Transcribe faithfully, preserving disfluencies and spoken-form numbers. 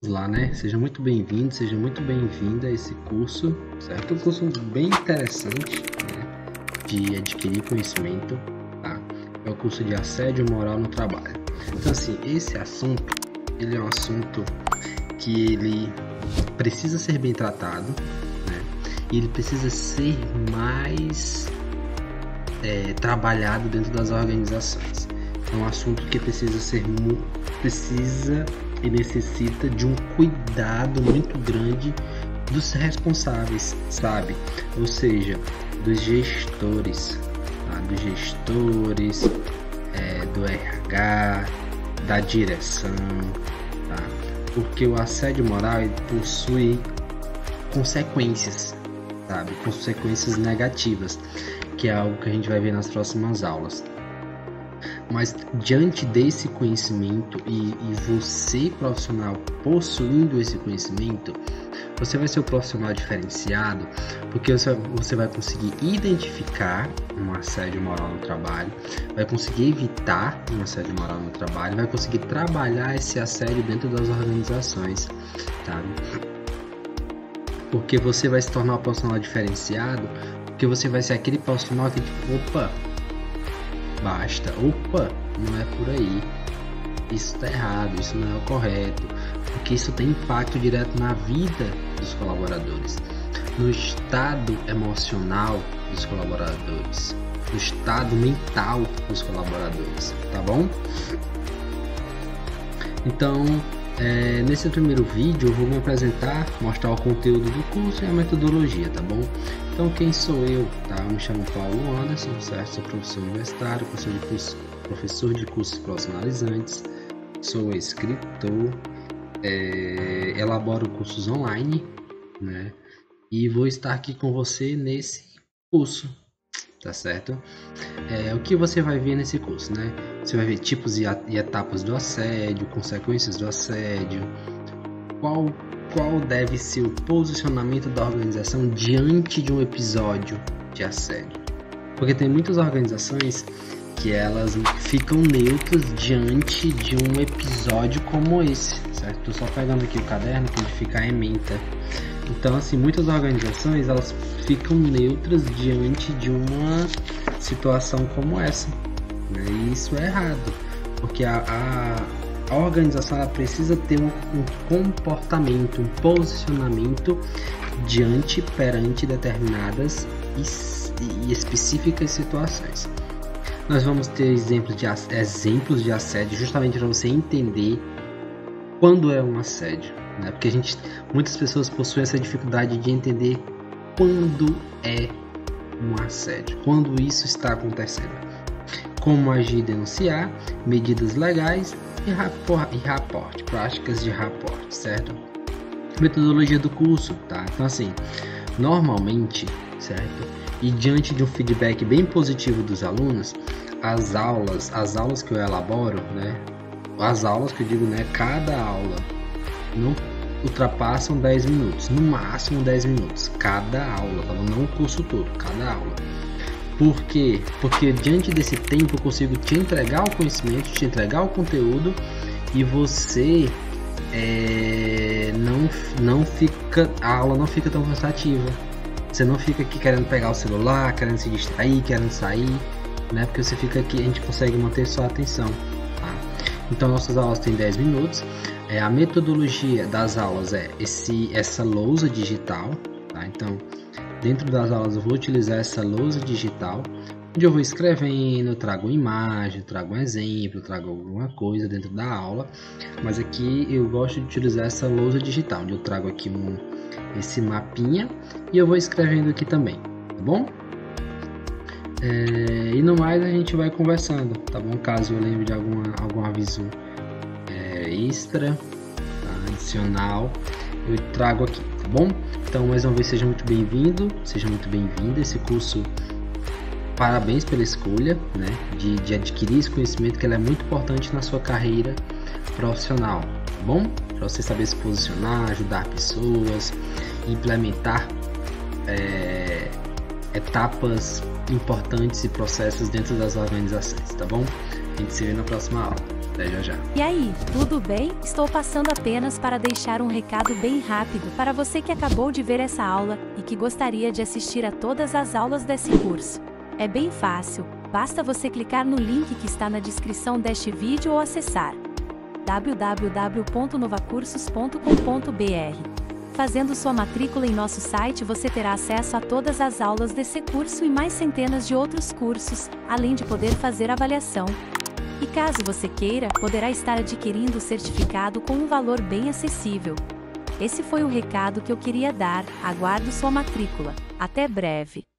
lá, né? Seja muito bem-vindo, seja muito bem-vinda a esse curso, certo? Um curso bem interessante, né, de adquirir conhecimento, tá? É o curso de assédio moral no trabalho. Então, assim, esse assunto, ele é um assunto que ele precisa ser bem tratado, né? E ele precisa ser mais é, trabalhado dentro das organizações. É um assunto que precisa ser precisa e necessita de um cuidado muito grande dos responsáveis, sabe? Ou seja, dos gestores, tá? Dos gestores, é, do R H, da direção, tá? Porque o assédio moral ele possui consequências, sabe? Consequências negativas, que é algo que a gente vai ver nas próximas aulas. Mas diante desse conhecimento e, e você profissional possuindo esse conhecimento, você vai ser o profissional diferenciado, porque você, você vai conseguir identificar um assédio moral no trabalho, vai conseguir evitar um assédio moral no trabalho, vai conseguir trabalhar esse assédio dentro das organizações, tá? Porque você vai se tornar um profissional diferenciado, porque você vai ser aquele profissional que tipo, opa, basta, opa, não é por aí, isso está errado, isso não é o correto, porque isso tem impacto direto na vida dos colaboradores, no estado emocional dos colaboradores, no estado mental dos colaboradores, tá bom? Então, é, nesse primeiro vídeo eu vou me apresentar, mostrar o conteúdo do curso e a metodologia, tá bom? Então, quem sou eu? Tá? Eu me chamo Paulo Anderson, certo? Sou professor universitário, professor de, curso, professor de cursos profissionalizantes, sou escritor, é, elaboro cursos online, né? E vou estar aqui com você nesse curso, tá certo? É, o que você vai ver nesse curso, né? Você vai ver tipos e, e etapas do assédio, consequências do assédio, qual qual deve ser o posicionamento da organização diante de um episódio de assédio. Porque tem muitas organizações que elas ficam neutras diante de um episódio como esse, certo? Tô só pegando aqui o caderno para ele ficar em menta. Então, assim, muitas organizações elas ficam neutras diante de uma situação como essa, né? E isso é errado, porque a, a A organização ela precisa ter um, um comportamento, um posicionamento diante, perante determinadas e, e específicas situações. Nós vamos ter exemplos de, exemplos de assédio justamente para você entender quando é um assédio, né? Porque a gente, muitas pessoas possuem essa dificuldade de entender quando é um assédio, quando isso está acontecendo. Como agir e denunciar, medidas legais e rapport, e rapport, práticas de rapport, certo? Metodologia do curso, tá? Então, assim, normalmente, certo? E diante de um feedback bem positivo dos alunos, as aulas, as aulas que eu elaboro, né? As aulas que eu digo, né? Cada aula não ultrapassam dez minutos, no máximo dez minutos, cada aula, tá? Não o curso todo, cada aula. Por quê? Porque diante desse tempo eu consigo te entregar o conhecimento, te entregar o conteúdo e você é, não, não fica, a aula não fica tão cansativa. Você não fica aqui querendo pegar o celular, querendo se distrair, querendo sair, né? Porque você fica aqui, a gente consegue manter sua atenção, tá? Então nossas aulas têm dez minutos. É, a metodologia das aulas é esse, essa lousa digital, tá? Então dentro das aulas eu vou utilizar essa lousa digital, onde eu vou escrevendo, eu trago uma imagem, eu trago um exemplo, eu trago alguma coisa dentro da aula, mas aqui eu gosto de utilizar essa lousa digital, onde eu trago aqui um, esse mapinha e eu vou escrevendo aqui também, tá bom? É, e no mais a gente vai conversando, tá bom? Caso eu lembre de alguma, algum aviso é, extra, tá? Adicional, eu trago aqui, tá bom? Então, mais uma vez, seja muito bem-vindo, seja muito bem-vinda. Esse curso, parabéns pela escolha, né, de, de adquirir esse conhecimento, que ele é muito importante na sua carreira profissional, tá bom? Para você saber se posicionar, ajudar pessoas, implementar é, etapas importantes e processos dentro das organizações, tá bom? A gente se vê na próxima aula. Até já já. E aí, tudo bem? Estou passando apenas para deixar um recado bem rápido para você que acabou de ver essa aula e que gostaria de assistir a todas as aulas desse curso. É bem fácil, basta você clicar no link que está na descrição deste vídeo ou acessar w w w ponto novacursos ponto com ponto b r. Fazendo sua matrícula em nosso site, você terá acesso a todas as aulas desse curso e mais centenas de outros cursos, além de poder fazer avaliação. E caso você queira, poderá estar adquirindo o certificado com um valor bem acessível. Esse foi o recado que eu queria dar. Aguardo sua matrícula. Até breve!